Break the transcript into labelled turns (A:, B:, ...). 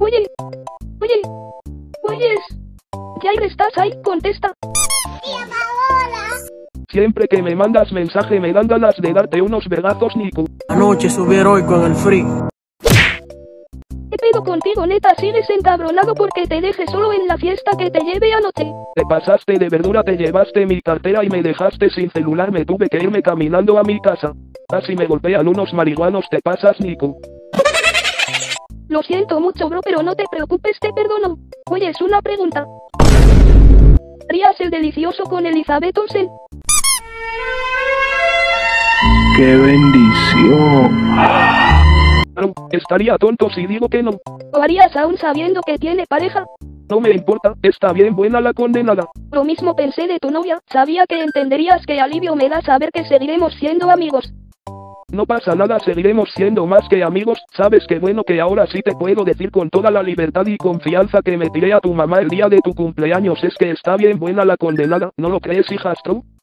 A: Oye. Oye. Oyes. Jair, ¿estás ahí? Contesta.
B: Siempre que me mandas mensaje me dan ganas de darte unos vergazos, Nico.
C: Anoche subí heroico en el free.
A: ¿Qué pedo contigo, neta? ¿Sigues encabronado porque te dejé solo en la fiesta que te llevé anoche?
B: Te pasaste de verdura, te llevaste mi cartera y me dejaste sin celular, me tuve que irme caminando a mi casa. Casi me golpean unos marihuanos, te pasas, Nico.
A: Lo siento mucho, bro, pero no te preocupes, te perdono. Oye, es una pregunta. ¿Harías el delicioso con Elizabeth Olsen?
D: ¡Qué bendición!
B: No, estaría tonto si digo que no.
A: ¿Lo harías aún sabiendo que tiene pareja?
B: No me importa, está bien buena la condenada.
A: Lo mismo pensé de tu novia, sabía que entenderías que alivio me da saber que seguiremos siendo amigos.
B: No pasa nada, seguiremos siendo más que amigos. Sabes qué bueno que ahora sí te puedo decir con toda la libertad y confianza que me tiré a tu mamá el día de tu cumpleaños. Es que está bien buena la condenada, ¿no lo crees, hijastro?